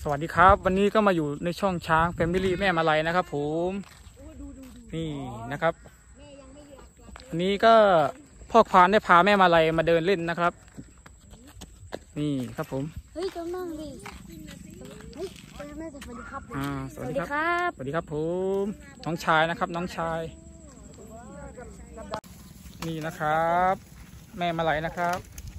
สวัสดีครับวันนี้ก็มาอยู่ในช่องช้างแฟมิลี่แม่มาลัยนะครับผมนี่นะครับวันนี้ก็พ่อควานได้พาแม่มาลัยมาเดินเล่นนะครับนี่ครับผมเฮ้ยจำนั่งดิเฮ้ยแม่สวัสดีครับสวัสดีครับสวัสดีครับผมน้องชายนะครับน้องชายนี่นะครับแม่มาลัยนะครับ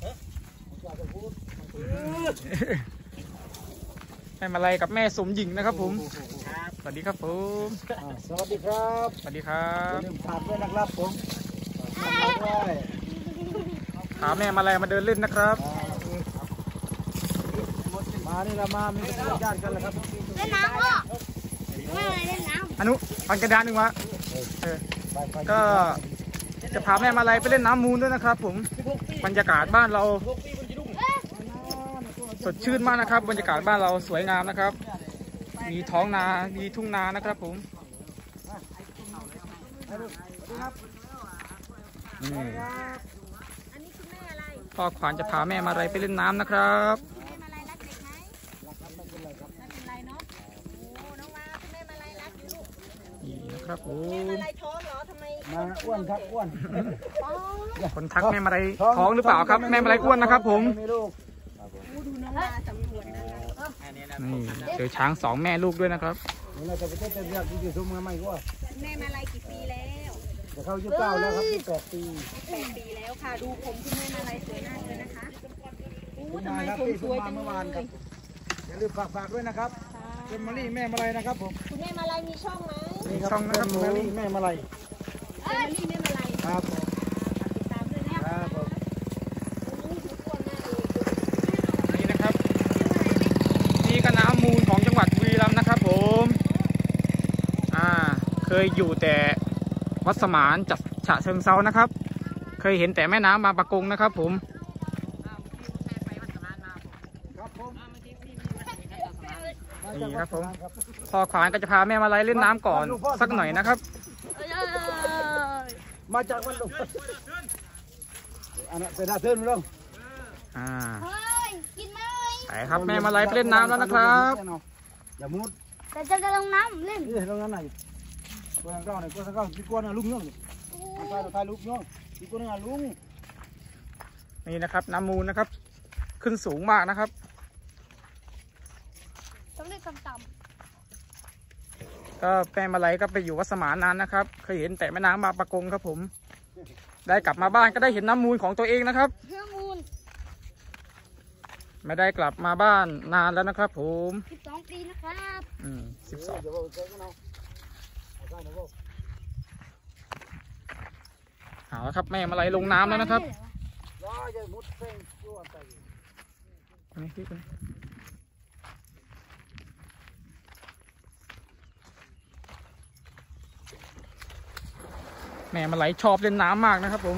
แม่มาลัยกับแม่สมหญิงนะครับผมสวัสดีครับผมสวัสดีครับสวัสดีครับลืมถามด้วยนะครับผมพาแม่มาลัยมาเดินเล่นนะครับมานี่เรามามีญาติกันเลยครับเล่นน้ำพ่อแม่อะไรเล่นน้ำอนุปันกระดานหนึ่งวะก็จะพาแม่มาลัยไปเล่นน้ำมูลด้วยนะครับผมบรรยากาศบ้านเราสดชื่นมากนะครับบรรยากาศบ้านเราสวยงามนะครับมีท้องนามีทุ่งนานะครับผมพ่อขวัญจะพาแม่มาลัยไปเล่นน้ำนะครับนี่นะครับผมมาอ้วนครับอ้วนคนทักแม่มาลัยท้องหรือเปล่าครับแม่มาลัยอ้วนนะครับผมนี่เจอช้าง2แม่ลูกด้วยนะครับเราจะไปเที่ยวเรียกที่ซุ้มมาใหม่ก็แม่มาลัยกี่ปีแล้วจะเข้า29แล้วครับ28 ปี 8 ปีแล้วค่ะดูผมคุณแม่มาลัยสวยมากเลยนะคะทำไมผมสวยจังเมื่อวานครับอย่าลืมฝากด้วยนะครับเป็นมาลี่แม่มาลัยนะครับผมคุณแม่มาลัยมีช่องไหมมีช่องนะครับมาลี่แม่มาลัยมาลี่แม่มาลัยครับติดตามด้วยนะครับผมนี่นะครับนี่ก็น้ำมูลของจังหวัดบุรีรัมย์นะครับผมเคยอยู่แต่วัดสมานจัดฉะเชิงเซานะครับเคยเห็นแต่แม่น้ำบางปะกงนะครับผมนี่ครับผมพ่อขวานก็จะพาแม่มาลัยเล่นน้ำก่อนสักหน่อยนะครับมาจากวันลุงอันนั้นเป็นอาเทิร์นลุงไปครับแม่มาลัยไปเล่นน้ำแล้วนะครับอย่ามุดแต่จะลงน้ำเล่นลงน้ำไหนกวนก้าวไหนกวนก้าวที่กวนลุงย่องทายลุงย่องที่กวนลุงนี่นะครับน้ำมูลนะครับขึ้นสูงมากนะครับต้องเล่นต่ำก็แม่มาลัยก็ไปอยู่วัดสมานนานนะครับเคยเห็นแต่แม่น้ำบางปะกงครับผมได้กลับมาบ้านก็ได้เห็นน้ำมูลของตัวเองนะครับน้ำมูลไม่ได้กลับมาบ้านนานแล้วนะครับผม 12 ปีนะครับ 12เอาละครับแม่มาลัยลงน้ำแล้วนะครับแม่มาลัยชอบเล่นน้ำมากนะครับผม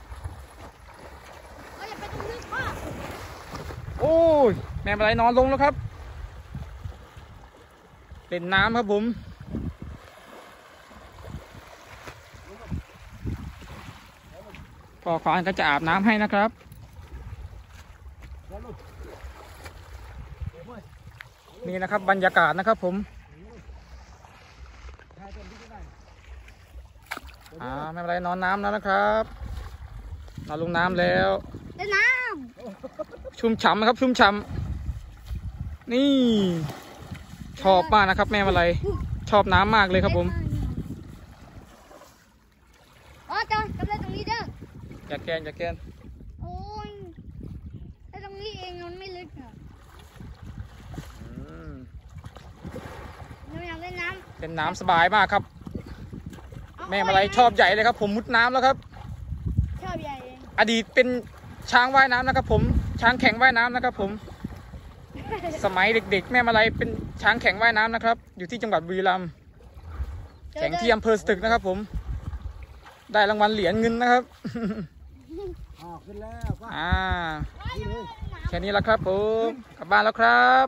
โอ้ยแม่มาลัยนอนลงแล้วครับเล่นน้ำครับผมพ่อควานก็จะอาบน้ำให้นะครับนี่นะครับบรรยากาศนะครับผมไม่เป็นไรนอนน้ำแล้วนะครับนอนลงน้ำแล้วเล่นน้ำชุ่มฉ่ำนะครับชุ่มฉ่ำนี่ชอบมากนะครับแม่มาลัยชอบน้ำมากเลยครับผมจอนกำลังตรงนี้เด้ออย่าแกนโอ้ยไอ้ตรงนี้เองมันไม่ลึกอ่ะหนูอยากเล่นน้ำเล่นน้ำสบายมากครับแม่มาลัยชอบใหญ่เลยครับผมมุดน้ำแล้วครับชอบใหญ่อดีตเป็นช้างว่ายน้ำนะครับผมช้างแข่งว่ายน้ำนะครับผมสมัยเด็กๆแม่มาลัยเป็นช้างแข่งว่ายน้ำนะครับอยู่ที่จังหวัดบุรีรัมย์แข่งที่อำเภอสตึกนะครับผมได้รางวัลเหรียญเงินนะครับขึ้นแล้วแค่นี้แล้วครับผมกลับบ้านแล้วครับ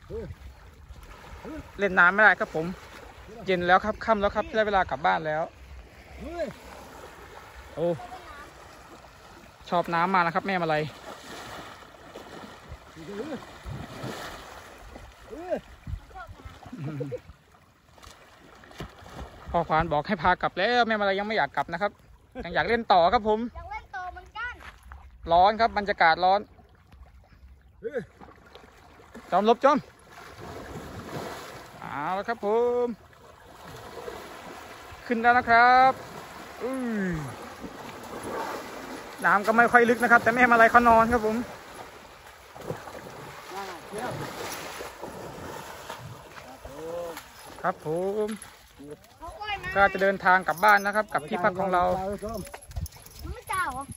เล่นน้ำไม่ได้ครับผมเย็นแล้วครับค่ำแล้วครับได้เวลากลับบ้านแล้วโอ้ชอบน้ำมานะครับแม่มาลัยพ่อควานบอกให้พากลับแล้วแม่มาลัยยังไม่อยากกลับนะครับยังอยากเล่นต่อครับผมอยากเล่นต่อเหมือนกันร้อนครับบรรยากาศร้อนจอมลบจอมเอาละครับผมขึ้นแล้วนะครับน้ำก็ไม่ค่อยลึกนะครับแต่แม่มาลัยเขานอนครับผมครับผมเขาว่ายน้ำก็จะเดินทางกลับบ้านนะครับกลับที่พักของเรามันไม่เจ้าเหรอ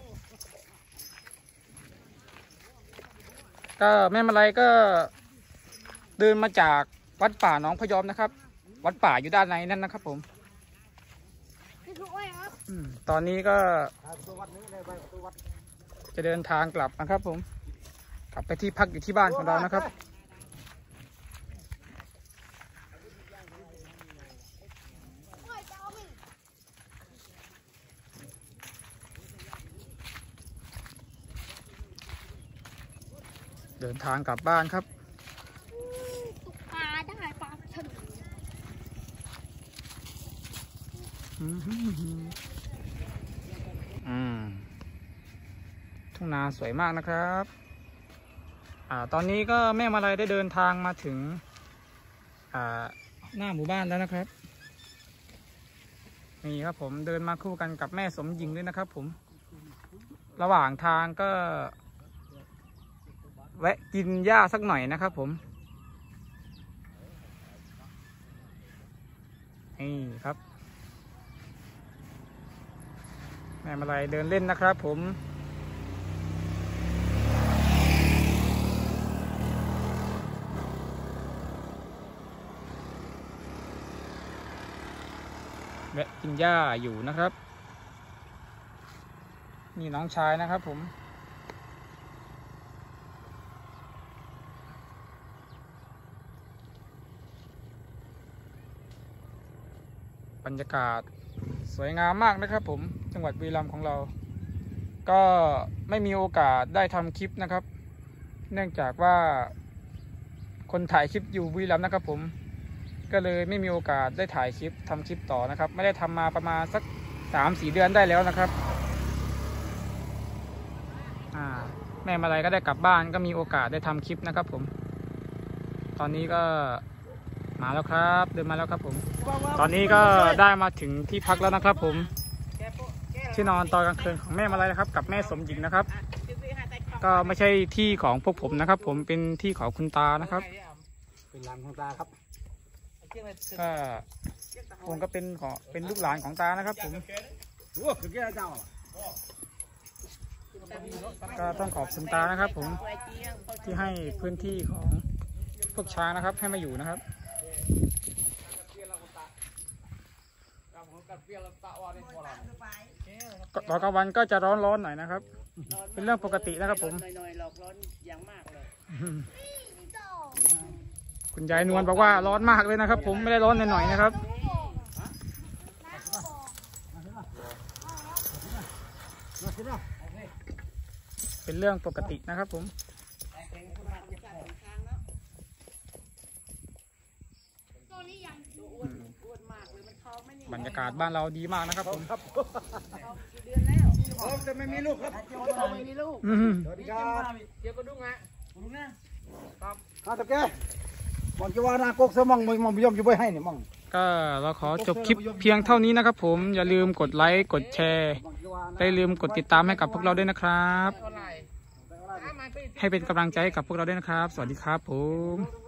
ก็แม่มาลัยก็เดินมาจากวัดป่าหนองพยอมนะครับวัดป่าอยู่ด้านในนั่นนะครับผมนี่คือว่ายครับตอนนี้ก็จะเดินทางกลับนะครับผมกลับไปที่พักอยู่ที่บ้านของเรานะครับเดินทางกลับบ้านครับตุกปลาได้ปลาฉลุทุ่งนาสวยมากนะครับตอนนี้ก็แม่มาลัยได้เดินทางมาถึงหน้าหมู่บ้านแล้วนะครับนี่ครับผมเดินมาคู่กันกับแม่สมหญิงด้วยนะครับผมระหว่างทางก็แวะกินหญ้าสักหน่อยนะครับผมนี่ครับแม่มาลัยเดินเล่นนะครับผมแวะกินหญ้าอยู่นะครับนี่น้องชายนะครับผมบรรยากาศสวยงามมากนะครับผมจังหวัดบุรีรัมย์ของเราก็ไม่มีโอกาสได้ทำคลิปนะครับเนื่องจากว่าคนถ่ายคลิปอยู่บุรีรัมย์นะครับผมก็เลยไม่มีโอกาสได้ถ่ายคลิปทำคลิปต่อนะครับไม่ได้ทำมาประมาณสัก 3-4 เดือนได้แล้วนะครับแม่มาลัยก็ได้กลับบ้านก็มีโอกาสได้ทำคลิปนะครับผมตอนนี้ก็มาแล้วครับเดินมาแล้วครับผมตอนนี้ก็ได้มาถึงที่พักแล้วนะครับผมที่นอนตอนกลางคืนของแม่มาลัยนะครับกับแม่สมหญิงนะครับก็ไม่ใช่ที่ของพวกผมนะครับผมเป็นที่ของคุณตานะครับเป็นหลานของตาครับก็ผมก็เป็นลูกหลานของตานะครับผมก็ต้องขอบคุณตานะครับผมที่ให้พื้นที่ของพวกช้างนะครับให้มาอยู่นะครับตอนกลางวันก็จะร้อนๆหน่อยนะครับเป็นเรื่องปกตินะครับผมคุณยายนวลบอกว่าร้อนมากเลยนะครับผมไม่ได้ร้อนหน่อยๆนะครับเป็นเรื่องปกตินะครับผมบรรยากาศบ้านเราดีมากนะครับผมผมจะไม่มีลูกครับไม่มีลูกสวัสดีครับเดี๋ยวก็ดุ้งฮะดุ้งนะครับตะแกมองจะว่านาโกกเสมองมองยอมจะไปให้เนี่ยมองก็เราขอจบคลิปเพียงเท่านี้นะครับผมอย่าลืมกดไลค์กดแชร์ได้ลืมกดติดตามให้กับพวกเราด้วยนะครับให้เป็นกำลังใจให้กับพวกเราด้วยนะครับสวัสดีครับผม